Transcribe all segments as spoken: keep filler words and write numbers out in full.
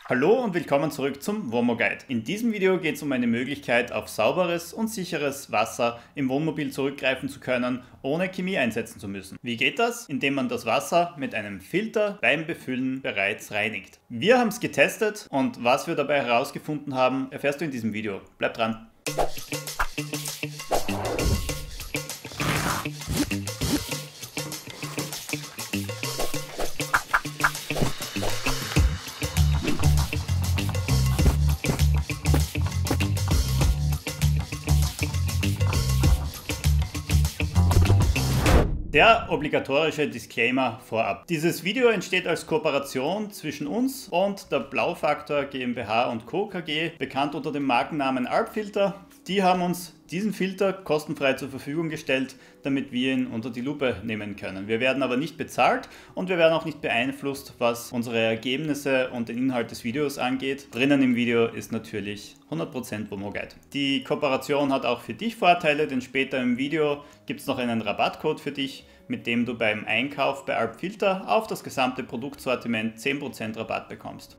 Hallo und willkommen zurück zum Wohnmo Guide. In diesem Video geht es um eine Möglichkeit, auf sauberes und sicheres Wasser im Wohnmobil zurückgreifen zu können, ohne Chemie einsetzen zu müssen. Wie geht das? Indem man das Wasser mit einem Filter beim Befüllen bereits reinigt. Wir haben es getestet und was wir dabei herausgefunden haben, erfährst du in diesem Video. Bleib dran! Der obligatorische Disclaimer vorab. Dieses Video entsteht als Kooperation zwischen uns und der Blaufaktor GmbH und Co. KG, bekannt unter dem Markennamen Alpfilter. Die haben uns diesen Filter kostenfrei zur Verfügung gestellt, damit wir ihn unter die Lupe nehmen können. Wir werden aber nicht bezahlt und wir werden auch nicht beeinflusst, was unsere Ergebnisse und den Inhalt des Videos angeht. Drinnen im Video ist natürlich hundert Prozent Wohnmo Guide. Die Kooperation hat auch für dich Vorteile, denn später im Video gibt es noch einen Rabattcode für dich, mit dem du beim Einkauf bei Alpfilter auf das gesamte Produktsortiment zehn Prozent Rabatt bekommst.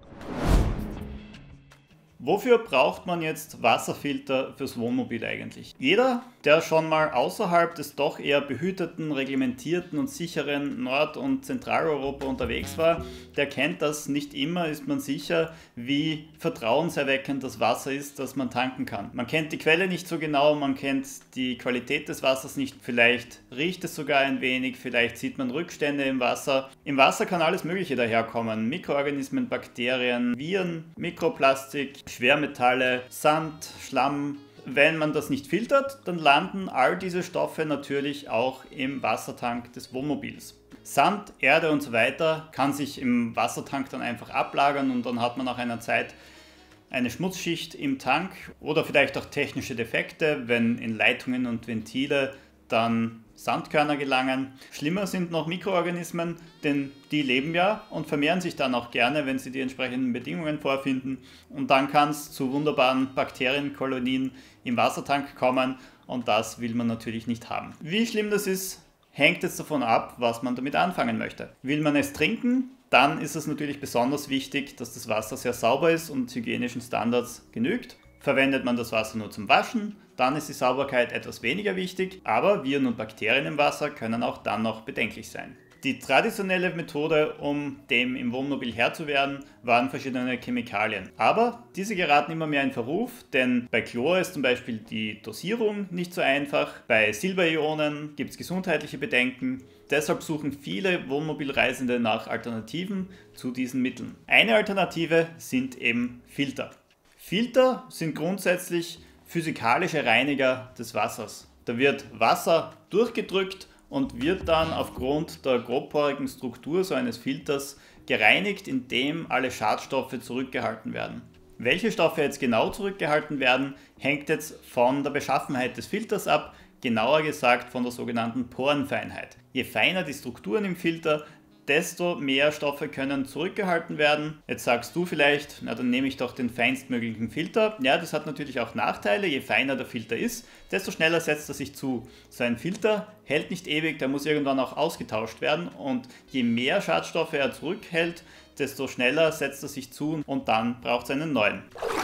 Wofür braucht man jetzt Wasserfilter fürs Wohnmobil eigentlich? Jeder, der schon mal außerhalb des doch eher behüteten, reglementierten und sicheren Nord- und Zentraleuropa unterwegs war, der kennt das. Nicht immer ist man sicher, wie vertrauenserweckend das Wasser ist, das man tanken kann. Man kennt die Quelle nicht so genau, man kennt die Qualität des Wassers nicht, vielleicht riecht es sogar ein wenig, vielleicht sieht man Rückstände im Wasser. Im Wasser kann alles Mögliche daherkommen. Mikroorganismen, Bakterien, Viren, Mikroplastik, Schwermetalle, Sand, Schlamm. Wenn man das nicht filtert, dann landen all diese Stoffe natürlich auch im Wassertank des Wohnmobils. Sand, Erde und so weiter kann sich im Wassertank dann einfach ablagern und dann hat man nach einer Zeit eine Schmutzschicht im Tank oder vielleicht auch technische Defekte, wenn in Leitungen und Ventile dann Sandkörner gelangen. Schlimmer sind noch Mikroorganismen, denn die leben ja und vermehren sich dann auch gerne, wenn sie die entsprechenden Bedingungen vorfinden. Und dann kann es zu wunderbaren Bakterienkolonien im Wassertank kommen und das will man natürlich nicht haben. Wie schlimm das ist, hängt jetzt davon ab, was man damit anfangen möchte. Will man es trinken, dann ist es natürlich besonders wichtig, dass das Wasser sehr sauber ist und hygienischen Standards genügt. Verwendet man das Wasser nur zum Waschen, dann ist die Sauberkeit etwas weniger wichtig, aber Viren und Bakterien im Wasser können auch dann noch bedenklich sein. Die traditionelle Methode, um dem im Wohnmobil Herr zu werden, waren verschiedene Chemikalien. Aber diese geraten immer mehr in Verruf, denn bei Chlor ist zum Beispiel die Dosierung nicht so einfach, bei Silberionen gibt es gesundheitliche Bedenken. Deshalb suchen viele Wohnmobilreisende nach Alternativen zu diesen Mitteln. Eine Alternative sind eben Filter. Filter sind grundsätzlich physikalische Reiniger des Wassers. Da wird Wasser durchgedrückt und wird dann aufgrund der grobporigen Struktur so eines Filters gereinigt, indem alle Schadstoffe zurückgehalten werden. Welche Stoffe jetzt genau zurückgehalten werden, hängt jetzt von der Beschaffenheit des Filters ab, genauer gesagt von der sogenannten Porenfeinheit. Je feiner die Strukturen im Filter, desto mehr Stoffe können zurückgehalten werden. Jetzt sagst du vielleicht, na dann nehme ich doch den feinstmöglichen Filter. Ja, das hat natürlich auch Nachteile. Je feiner der Filter ist, desto schneller setzt er sich zu. So ein Filter hält nicht ewig, der muss irgendwann auch ausgetauscht werden und je mehr Schadstoffe er zurückhält, desto schneller setzt er sich zu und dann braucht es einen neuen.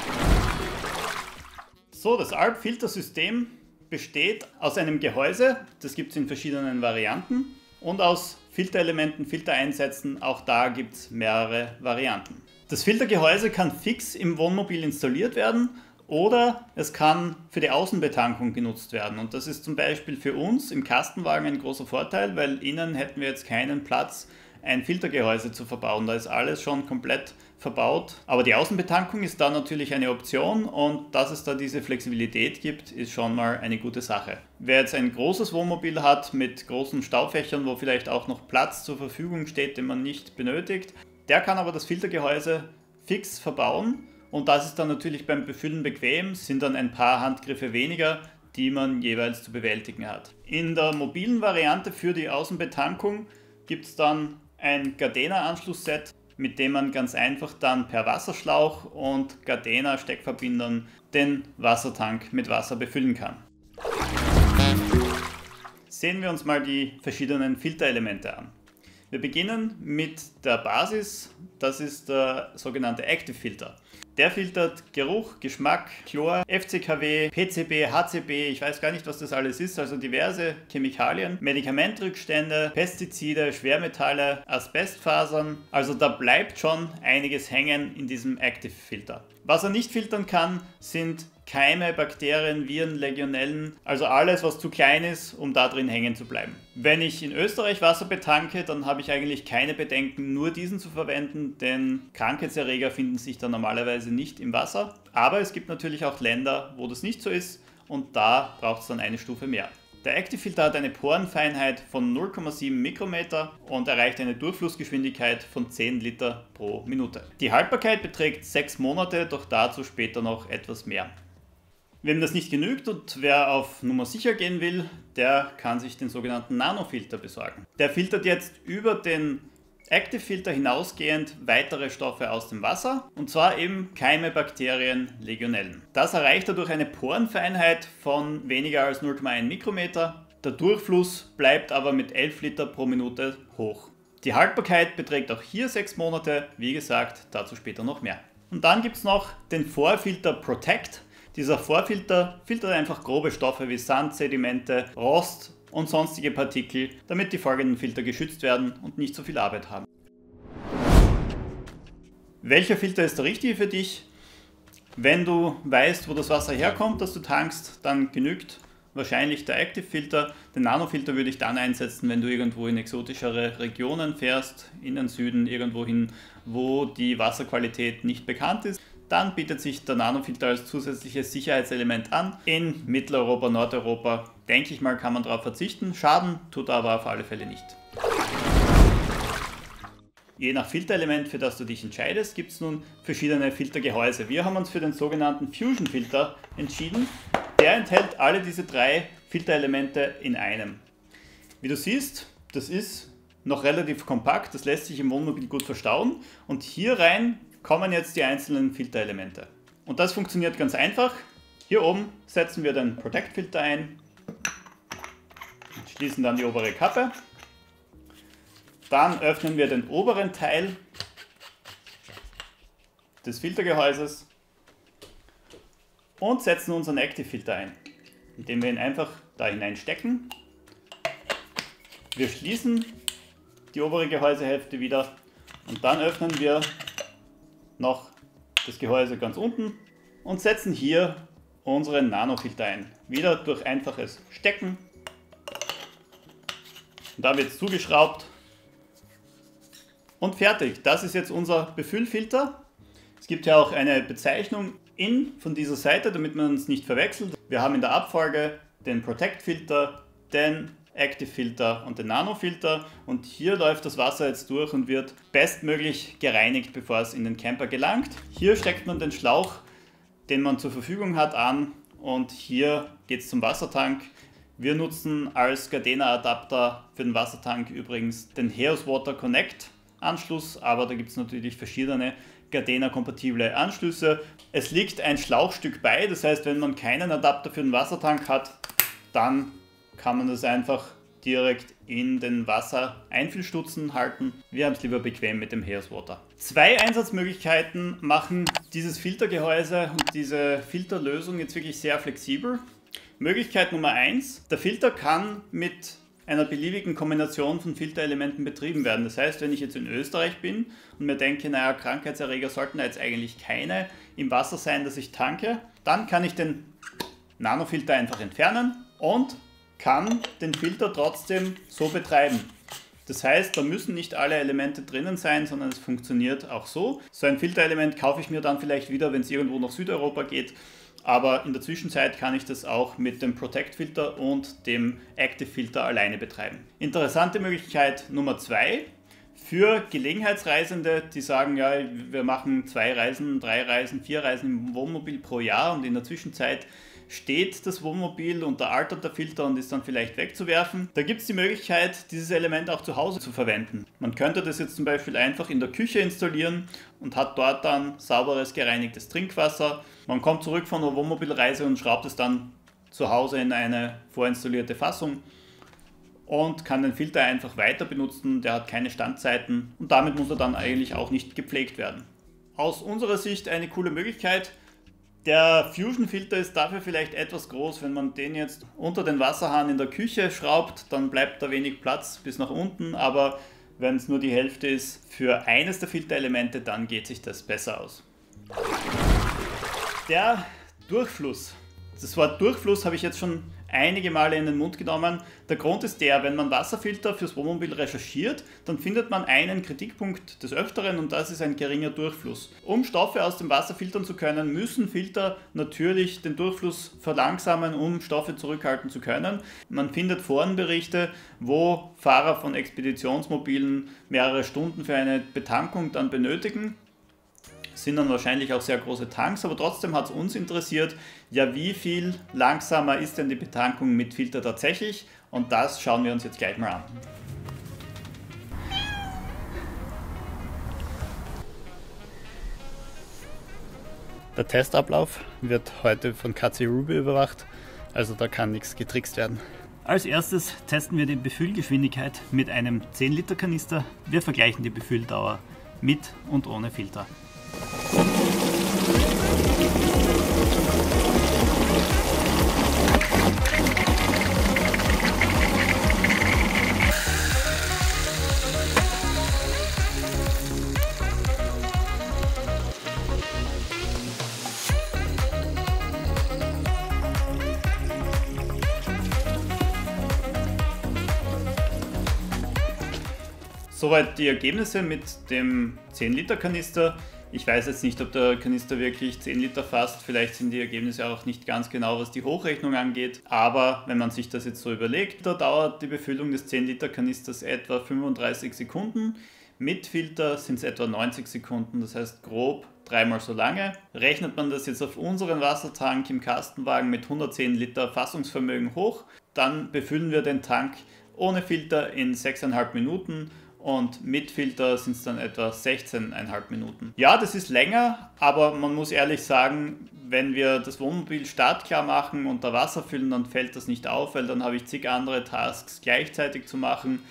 So, das Alpfiltersystem besteht aus einem Gehäuse, das gibt es in verschiedenen Varianten, und aus Filterelementen, Filtereinsätzen, auch da gibt es mehrere Varianten. Das Filtergehäuse kann fix im Wohnmobil installiert werden oder es kann für die Außenbetankung genutzt werden. Und das ist zum Beispiel für uns im Kastenwagen ein großer Vorteil, weil innen hätten wir jetzt keinen Platz, ein Filtergehäuse zu verbauen. Da ist alles schon komplett verbaut. Aber die Außenbetankung ist da natürlich eine Option und dass es da diese Flexibilität gibt, ist schon mal eine gute Sache. Wer jetzt ein großes Wohnmobil hat mit großen Staufächern, wo vielleicht auch noch Platz zur Verfügung steht, den man nicht benötigt, der kann aber das Filtergehäuse fix verbauen und das ist dann natürlich beim Befüllen bequem, sind dann ein paar Handgriffe weniger, die man jeweils zu bewältigen hat. In der mobilen Variante für die Außenbetankung gibt es dann ein Gardena-Anschlussset, mit dem man ganz einfach dann per Wasserschlauch und Gardena-Steckverbindern den Wassertank mit Wasser befüllen kann. Sehen wir uns mal die verschiedenen Filterelemente an. Wir beginnen mit der Basis, das ist der sogenannte Active Filter. Der filtert Geruch, Geschmack, Chlor, F C K W, P C B, H C B, ich weiß gar nicht, was das alles ist, also diverse Chemikalien, Medikamentrückstände, Pestizide, Schwermetalle, Asbestfasern. Also da bleibt schon einiges hängen in diesem Active Filter. Was er nicht filtern kann, sind Keime, Bakterien, Viren, Legionellen, also alles, was zu klein ist, um da drin hängen zu bleiben. Wenn ich in Österreich Wasser betanke, dann habe ich eigentlich keine Bedenken, nur diesen zu verwenden, denn Krankheitserreger finden sich da normalerweise nicht im Wasser. Aber es gibt natürlich auch Länder, wo das nicht so ist und da braucht es dann eine Stufe mehr. Der Active Filter hat eine Porenfeinheit von null Komma sieben Mikrometer und erreicht eine Durchflussgeschwindigkeit von zehn Liter pro Minute. Die Haltbarkeit beträgt sechs Monate, doch dazu später noch etwas mehr. Wem das nicht genügt und wer auf Nummer sicher gehen will, der kann sich den sogenannten Nanofilter besorgen. Der filtert jetzt über den Active Filter hinausgehend weitere Stoffe aus dem Wasser, und zwar eben Keime, Bakterien, Legionellen. Das erreicht er durch eine Porenfeinheit von weniger als null Komma eins Mikrometer. Der Durchfluss bleibt aber mit elf Liter pro Minute hoch. Die Haltbarkeit beträgt auch hier sechs Monate, wie gesagt, dazu später noch mehr. Und dann gibt es noch den Vorfilter Protect. Dieser Vorfilter filtert einfach grobe Stoffe wie Sand, Sedimente, Rost und sonstige Partikel, damit die folgenden Filter geschützt werden und nicht so viel Arbeit haben. Welcher Filter ist der richtige für dich? Wenn du weißt, wo das Wasser herkommt, das du tankst, dann genügt wahrscheinlich der Active Filter. Den Nanofilter würde ich dann einsetzen, wenn du irgendwo in exotischere Regionen fährst, in den Süden, irgendwo hin, wo die Wasserqualität nicht bekannt ist. Dann bietet sich der Nanofilter als zusätzliches Sicherheitselement an. In Mitteleuropa, Nordeuropa, denke ich mal, kann man darauf verzichten. Schaden tut er aber auf alle Fälle nicht. Je nach Filterelement, für das du dich entscheidest, gibt es nun verschiedene Filtergehäuse. Wir haben uns für den sogenannten Fusion Filter entschieden. Der enthält alle diese drei Filterelemente in einem. Wie du siehst, das ist noch relativ kompakt, das lässt sich im Wohnmobil gut verstauen. Und hier rein kommen jetzt die einzelnen Filterelemente. Und das funktioniert ganz einfach. Hier oben setzen wir den Protect Filter ein, schließen dann die obere Kappe. Dann öffnen wir den oberen Teil des Filtergehäuses und setzen unseren Active Filter ein, indem wir ihn einfach da hineinstecken. Wir schließen die obere Gehäusehälfte wieder und dann öffnen wir noch das Gehäuse ganz unten und setzen hier unseren Nanofilter ein. Wieder durch einfaches Stecken. Und da wird es zugeschraubt. Und fertig. Das ist jetzt unser Befüllfilter. Es gibt ja auch eine Bezeichnung in von dieser Seite, damit man es nicht verwechselt. Wir haben in der Abfolge den Protect Filter, den Active Filter und den Nanofilter, und hier läuft das Wasser jetzt durch und wird bestmöglich gereinigt, bevor es in den Camper gelangt. Hier steckt man den Schlauch, den man zur Verfügung hat, an und hier geht es zum Wassertank. Wir nutzen als Gardena Adapter für den Wassertank übrigens den Heos Water Connect Anschluss, aber da gibt es natürlich verschiedene Gardena-kompatible Anschlüsse. Es liegt ein Schlauchstück bei, das heißt, wenn man keinen Adapter für den Wassertank hat, dann kann man das einfach direkt in den Wassereinfüllstutzen halten. Wir haben es lieber bequem mit dem Heos Water. Zwei Einsatzmöglichkeiten machen dieses Filtergehäuse und diese Filterlösung jetzt wirklich sehr flexibel. Möglichkeit Nummer eins: Der Filter kann mit einer beliebigen Kombination von Filterelementen betrieben werden. Das heißt, wenn ich jetzt in Österreich bin und mir denke, naja, Krankheitserreger sollten da jetzt eigentlich keine im Wasser sein, das ich tanke, dann kann ich den Nanofilter einfach entfernen und kann den Filter trotzdem so betreiben. Das heißt, da müssen nicht alle Elemente drinnen sein, sondern es funktioniert auch so. So ein Filterelement kaufe ich mir dann vielleicht wieder, wenn es irgendwo nach Südeuropa geht. Aber in der Zwischenzeit kann ich das auch mit dem Protect Filter und dem Active Filter alleine betreiben. Interessante Möglichkeit Nummer zwei für Gelegenheitsreisende, die sagen, ja, wir machen zwei Reisen, drei Reisen, vier Reisen im Wohnmobil pro Jahr und in der Zwischenzeit steht das Wohnmobil und da altert der Filter und ist dann vielleicht wegzuwerfen. Da gibt es die Möglichkeit, dieses Element auch zu Hause zu verwenden. Man könnte das jetzt zum Beispiel einfach in der Küche installieren und hat dort dann sauberes, gereinigtes Trinkwasser. Man kommt zurück von der Wohnmobilreise und schraubt es dann zu Hause in eine vorinstallierte Fassung und kann den Filter einfach weiter benutzen, der hat keine Standzeiten und damit muss er dann eigentlich auch nicht gepflegt werden. Aus unserer Sicht eine coole Möglichkeit. Der Fusion-Filter ist dafür vielleicht etwas groß. Wenn man den jetzt unter den Wasserhahn in der Küche schraubt, dann bleibt da wenig Platz bis nach unten, aber wenn es nur die Hälfte ist für eines der Filterelemente, dann geht sich das besser aus. Der Durchfluss. Das Wort Durchfluss habe ich jetzt schon einige Male in den Mund genommen. Der Grund ist der, wenn man Wasserfilter fürs Wohnmobil recherchiert, dann findet man einen Kritikpunkt des Öfteren und das ist ein geringer Durchfluss. Um Stoffe aus dem Wasser filtern zu können, müssen Filter natürlich den Durchfluss verlangsamen, um Stoffe zurückhalten zu können. Man findet Forenberichte, wo Fahrer von Expeditionsmobilen mehrere Stunden für eine Betankung dann benötigen. Sind dann wahrscheinlich auch sehr große Tanks, aber trotzdem hat es uns interessiert, ja, wie viel langsamer ist denn die Betankung mit Filter tatsächlich, und das schauen wir uns jetzt gleich mal an. Der Testablauf wird heute von K C Ruby überwacht, also da kann nichts getrickst werden. Als erstes testen wir die Befüllgeschwindigkeit mit einem zehn Liter Kanister. Wir vergleichen die Befülldauer mit und ohne Filter. Soweit die Ergebnisse mit dem zehn Liter Kanister. Ich weiß jetzt nicht, ob der Kanister wirklich zehn Liter fasst, vielleicht sind die Ergebnisse auch nicht ganz genau, was die Hochrechnung angeht, aber wenn man sich das jetzt so überlegt, da dauert die Befüllung des zehn Liter Kanisters etwa fünfunddreißig Sekunden, mit Filter sind es etwa neunzig Sekunden, das heißt grob dreimal so lange. Rechnet man das jetzt auf unseren Wassertank im Kastenwagen mit hundertzehn Liter Fassungsvermögen hoch, dann befüllen wir den Tank ohne Filter in sechs Komma fünf Minuten. Und mit Filter sind es dann etwa sechzehn Komma fünf Minuten. Ja, das ist länger, aber man muss ehrlich sagen, wenn wir das Wohnmobil startklar machen und da Wasser füllen, dann fällt das nicht auf, weil dann habe ich zig andere Tasks gleichzeitig zu machen.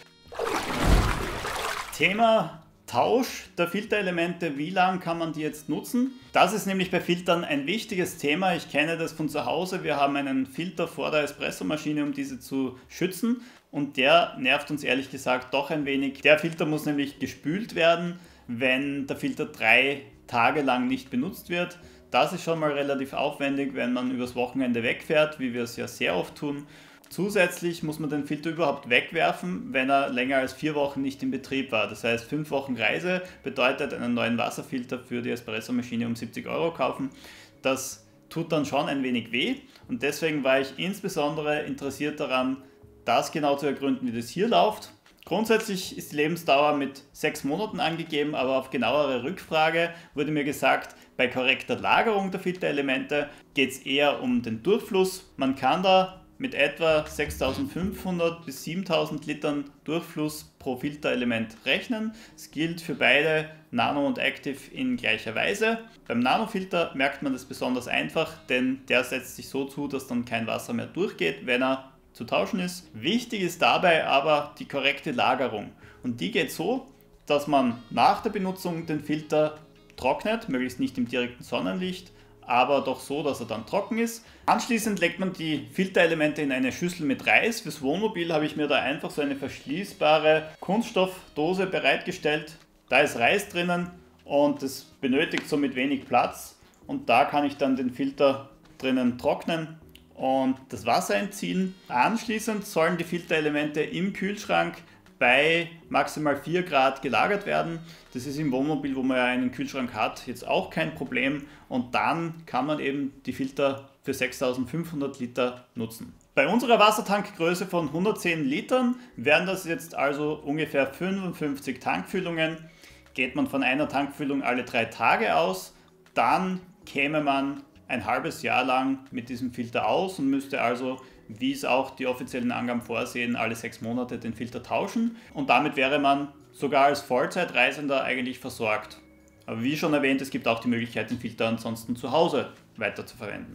Thema Tausch der Filterelemente, wie lange kann man die jetzt nutzen? Das ist nämlich bei Filtern ein wichtiges Thema. Ich kenne das von zu Hause. Wir haben einen Filter vor der Espressomaschine, um diese zu schützen. Und der nervt uns ehrlich gesagt doch ein wenig. Der Filter muss nämlich gespült werden, wenn der Filter drei Tage lang nicht benutzt wird. Das ist schon mal relativ aufwendig, wenn man übers Wochenende wegfährt, wie wir es ja sehr oft tun. Zusätzlich muss man den Filter überhaupt wegwerfen, wenn er länger als vier Wochen nicht in Betrieb war. Das heißt, fünf Wochen Reise bedeutet einen neuen Wasserfilter für die Espressomaschine um siebzig Euro kaufen. Das tut dann schon ein wenig weh und deswegen war ich insbesondere interessiert daran, das genau zu ergründen, wie das hier läuft. Grundsätzlich ist die Lebensdauer mit sechs Monaten angegeben, aber auf genauere Rückfrage wurde mir gesagt, bei korrekter Lagerung der Filterelemente geht es eher um den Durchfluss. Man kann da mit etwa sechstausendfünfhundert bis siebentausend Litern Durchfluss pro Filterelement rechnen. Es gilt für beide Nano und Active in gleicher Weise. Beim Nanofilter merkt man das besonders einfach, denn der setzt sich so zu, dass dann kein Wasser mehr durchgeht, wenn er zu tauschen ist. Wichtig ist dabei aber die korrekte Lagerung. Und die geht so, dass man nach der Benutzung den Filter trocknet, möglichst nicht im direkten Sonnenlicht, aber doch so, dass er dann trocken ist. Anschließend legt man die Filterelemente in eine Schüssel mit Reis. Fürs Wohnmobil habe ich mir da einfach so eine verschließbare Kunststoffdose bereitgestellt. Da ist Reis drinnen und es benötigt somit wenig Platz. Und da kann ich dann den Filter drinnen trocknen und das Wasser entziehen. Anschließend sollen die Filterelemente im Kühlschrank bei maximal vier Grad gelagert werden. Das ist im Wohnmobil, wo man ja einen Kühlschrank hat, jetzt auch kein Problem. Und dann kann man eben die Filter für sechstausendfünfhundert Liter nutzen. Bei unserer Wassertankgröße von hundertzehn Litern wären das jetzt also ungefähr fünfundfünfzig Tankfüllungen. Geht man von einer Tankfüllung alle drei Tage aus, dann käme man ein halbes Jahr lang mit diesem Filter aus und müsste also, wie es auch die offiziellen Angaben vorsehen, alle sechs Monate den Filter tauschen und damit wäre man sogar als Vollzeitreisender eigentlich versorgt. Aber wie schon erwähnt, es gibt auch die Möglichkeit, den Filter ansonsten zu Hause weiter zu verwenden.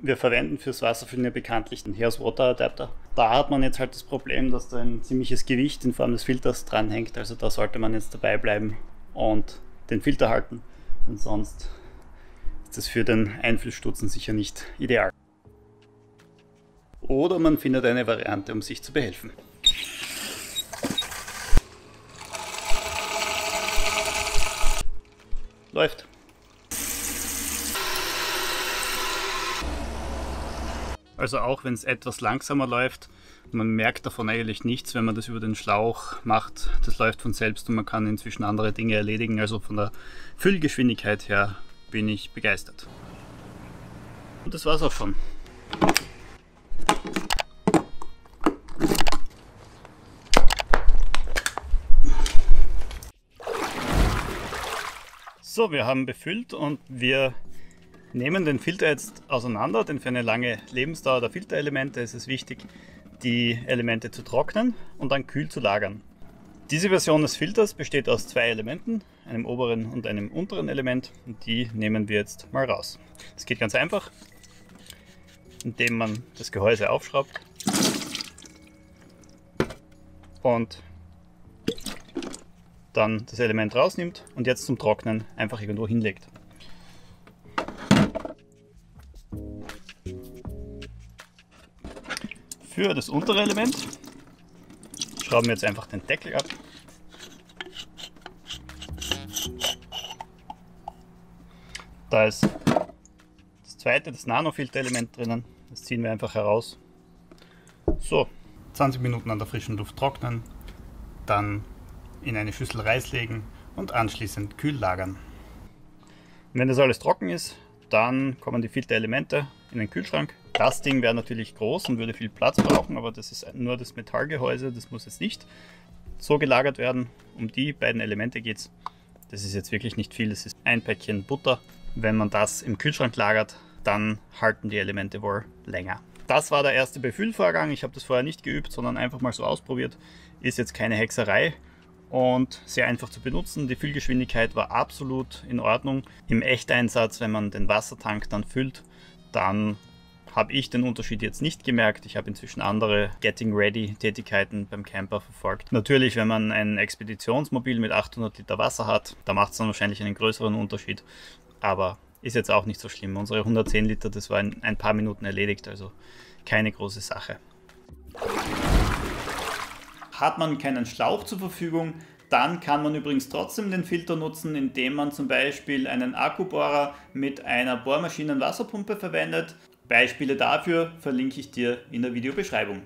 Wir verwenden fürs Wasserfüllen ja bekanntlich den Heos Water Adapter. Da hat man jetzt halt das Problem, dass da ein ziemliches Gewicht in Form des Filters dranhängt. Also da sollte man jetzt dabei bleiben und den Filter halten. Und sonst ist das für den Einfüllstutzen sicher nicht ideal. Oder man findet eine Variante, um sich zu behelfen. Läuft. Also auch wenn es etwas langsamer läuft, man merkt davon eigentlich nichts, wenn man das über den Schlauch macht. Das läuft von selbst und man kann inzwischen andere Dinge erledigen. Also von der Füllgeschwindigkeit her bin ich begeistert. Und das war's auch schon. So, wir haben befüllt und wir nehmen den Filter jetzt auseinander, denn für eine lange Lebensdauer der Filterelemente ist es wichtig, die Elemente zu trocknen und dann kühl zu lagern. Diese Version des Filters besteht aus zwei Elementen, einem oberen und einem unteren Element, und die nehmen wir jetzt mal raus. Das geht ganz einfach, indem man das Gehäuse aufschraubt und dann das Element rausnimmt und jetzt zum Trocknen einfach irgendwo hinlegt. Für das untere Element schrauben wir jetzt einfach den Deckel ab. Da ist das zweite, das Nanofilter-Element drinnen. Das ziehen wir einfach heraus. So, zwanzig Minuten an der frischen Luft trocknen, dann in eine Schüssel Reis legen und anschließend kühl lagern. Und wenn das alles trocken ist, dann kommen die Filterelemente in den Kühlschrank. Das Ding wäre natürlich groß und würde viel Platz brauchen, aber das ist nur das Metallgehäuse, das muss jetzt nicht so gelagert werden. Um die beiden Elemente geht es. Das ist jetzt wirklich nicht viel, das ist ein Päckchen Butter. Wenn man das im Kühlschrank lagert, dann halten die Elemente wohl länger. Das war der erste Befüllvorgang. Ich habe das vorher nicht geübt, sondern einfach mal so ausprobiert. Ist jetzt keine Hexerei und sehr einfach zu benutzen. Die Füllgeschwindigkeit war absolut in Ordnung. Im Echteinsatz, wenn man den Wassertank dann füllt, dann habe ich den Unterschied jetzt nicht gemerkt. Ich habe inzwischen andere Getting-Ready-Tätigkeiten beim Camper verfolgt. Natürlich, wenn man ein Expeditionsmobil mit achthundert Liter Wasser hat, da macht es dann wahrscheinlich einen größeren Unterschied. Aber ist jetzt auch nicht so schlimm. Unsere hundertzehn Liter, das war in ein paar Minuten erledigt, also keine große Sache. Hat man keinen Schlauch zur Verfügung, dann kann man übrigens trotzdem den Filter nutzen, indem man zum Beispiel einen Akkubohrer mit einer Bohrmaschinen-Wasserpumpe verwendet. Beispiele dafür verlinke ich dir in der Videobeschreibung.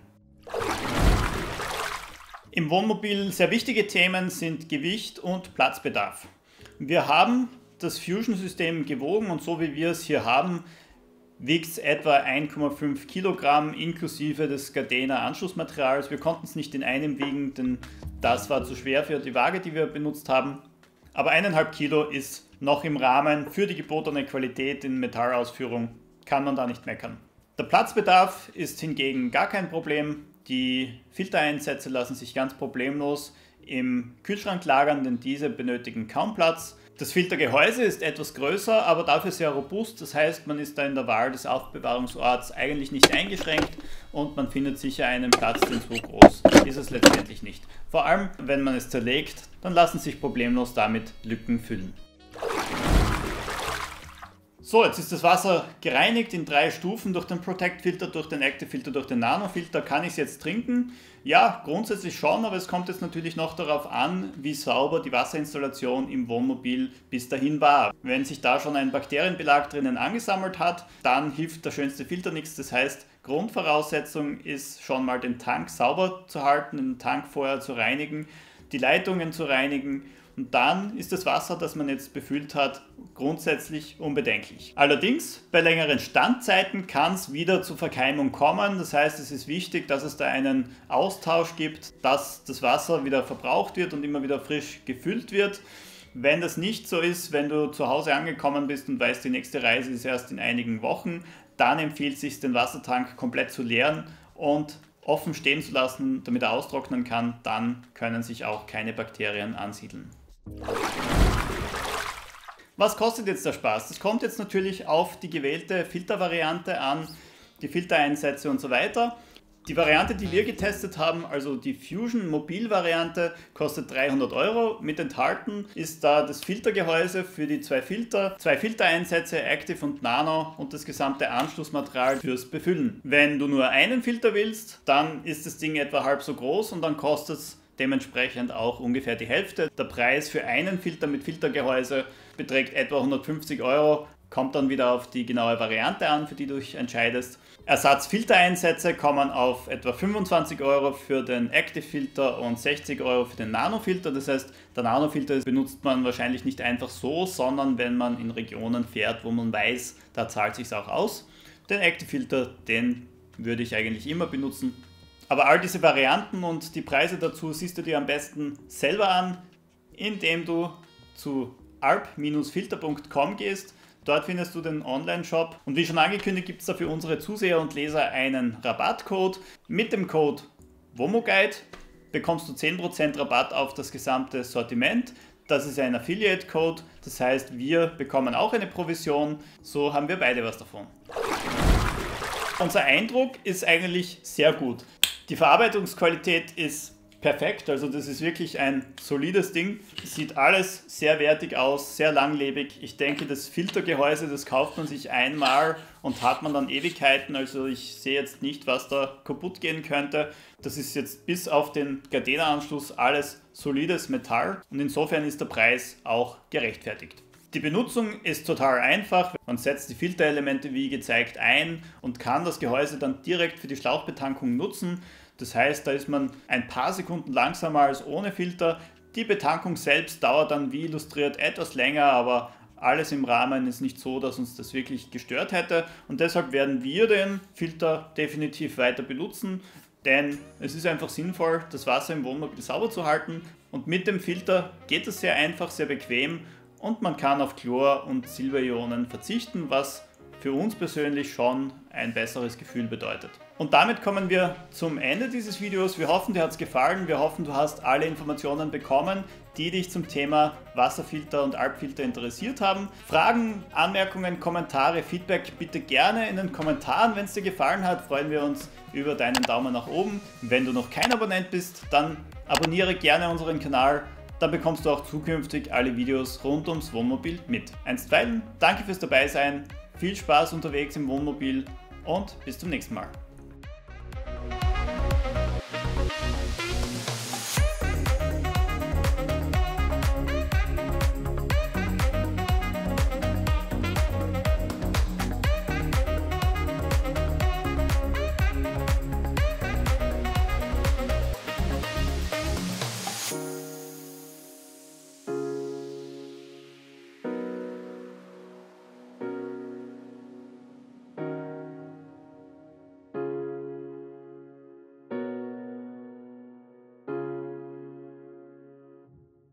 Im Wohnmobil sehr wichtige Themen sind Gewicht und Platzbedarf. Wir haben das Fusion-System gewogen und so wie wir es hier haben, wiegt es etwa eins Komma fünf Kilogramm inklusive des Gardena Anschlussmaterials. Wir konnten es nicht in einem wiegen, denn das war zu schwer für die Waage, die wir benutzt haben. Aber eineinhalb Kilo ist noch im Rahmen für die gebotene Qualität in Metallausführung, kann man da nicht meckern. Der Platzbedarf ist hingegen gar kein Problem. Die Filtereinsätze lassen sich ganz problemlos im Kühlschrank lagern, denn diese benötigen kaum Platz. Das Filtergehäuse ist etwas größer, aber dafür sehr robust. Das heißt, man ist da in der Wahl des Aufbewahrungsorts eigentlich nicht eingeschränkt und man findet sicher einen Platz, den so groß ist es letztendlich nicht. Vor allem, wenn man es zerlegt, dann lassen sich problemlos damit Lücken füllen. So, jetzt ist das Wasser gereinigt in drei Stufen durch den Protect Filter, durch den Active Filter, durch den Nano Filter. Kann ich es jetzt trinken? Ja, grundsätzlich schon, aber es kommt jetzt natürlich noch darauf an, wie sauber die Wasserinstallation im Wohnmobil bis dahin war. Wenn sich da schon ein Bakterienbelag drinnen angesammelt hat, dann hilft der schönste Filter nichts. Das heißt, Grundvoraussetzung ist schon mal den Tank sauber zu halten, den Tank vorher zu reinigen, die Leitungen zu reinigen. Und dann ist das Wasser, das man jetzt befüllt hat, grundsätzlich unbedenklich. Allerdings, bei längeren Standzeiten kann es wieder zur Verkeimung kommen. Das heißt, es ist wichtig, dass es da einen Austausch gibt, dass das Wasser wieder verbraucht wird und immer wieder frisch gefüllt wird. Wenn das nicht so ist, wenn du zu Hause angekommen bist und weißt, die nächste Reise ist erst in einigen Wochen, dann empfiehlt es sich, den Wassertank komplett zu leeren und offen stehen zu lassen, damit er austrocknen kann. Dann können sich auch keine Bakterien ansiedeln. Was kostet jetzt der Spaß? Das kommt jetzt natürlich auf die gewählte Filtervariante an, die Filtereinsätze und so weiter. Die Variante, die wir getestet haben, also die Fusion Mobil-Variante, kostet dreihundert Euro. Mit enthalten ist da das Filtergehäuse für die zwei Filter, zwei Filtereinsätze, Active und Nano und das gesamte Anschlussmaterial fürs Befüllen. Wenn du nur einen Filter willst, dann ist das Ding etwa halb so groß und dann kostet es dementsprechend auch ungefähr die Hälfte. Der Preis für einen Filter mit Filtergehäuse beträgt etwa hundertfünfzig Euro. Kommt dann wieder auf die genaue Variante an, für die du dich entscheidest. Ersatzfiltereinsätze kommen auf etwa fünfundzwanzig Euro für den Active-Filter und sechzig Euro für den Nano-Filter. Das heißt, der Nano-Filter benutzt man wahrscheinlich nicht einfach so, sondern wenn man in Regionen fährt, wo man weiß, da zahlt es sich auch aus. Den Active-Filter, den würde ich eigentlich immer benutzen. Aber all diese Varianten und die Preise dazu siehst du dir am besten selber an, indem du zu alp Filter punkt com gehst. Dort findest du den Online-Shop und wie schon angekündigt gibt es da für unsere Zuseher und Leser einen Rabattcode. Mit dem Code WOMOGUIDE bekommst du zehn Prozent Rabatt auf das gesamte Sortiment. Das ist ein Affiliate-Code, das heißt wir bekommen auch eine Provision, so haben wir beide was davon. Unser Eindruck ist eigentlich sehr gut. Die Verarbeitungsqualität ist perfekt, also das ist wirklich ein solides Ding. Sieht alles sehr wertig aus, sehr langlebig. Ich denke, das Filtergehäuse, das kauft man sich einmal und hat man dann Ewigkeiten. Also ich sehe jetzt nicht, was da kaputt gehen könnte. Das ist jetzt bis auf den Gardena-Anschluss alles solides Metall und insofern ist der Preis auch gerechtfertigt. Die Benutzung ist total einfach. Man setzt die Filterelemente wie gezeigt ein und kann das Gehäuse dann direkt für die Schlauchbetankung nutzen. Das heißt, da ist man ein paar Sekunden langsamer als ohne Filter. Die Betankung selbst dauert dann wie illustriert etwas länger, aber alles im Rahmen ist nicht so, dass uns das wirklich gestört hätte. Und deshalb werden wir den Filter definitiv weiter benutzen, denn es ist einfach sinnvoll, das Wasser im Wohnmobil sauber zu halten. Und mit dem Filter geht es sehr einfach, sehr bequem und man kann auf Chlor und Silberionen verzichten, was für uns persönlich schon ein besseres Gefühl bedeutet. Und damit kommen wir zum Ende dieses Videos. Wir hoffen, dir hat es gefallen. Wir hoffen, du hast alle Informationen bekommen, die dich zum Thema Wasserfilter und Alpfilter interessiert haben. Fragen, Anmerkungen, Kommentare, Feedback bitte gerne in den Kommentaren. Wenn es dir gefallen hat, freuen wir uns über deinen Daumen nach oben. Wenn du noch kein Abonnent bist, dann abonniere gerne unseren Kanal. Dann bekommst du auch zukünftig alle Videos rund ums Wohnmobil mit. Einstweilen, danke fürs Dabeisein, viel Spaß unterwegs im Wohnmobil und bis zum nächsten Mal.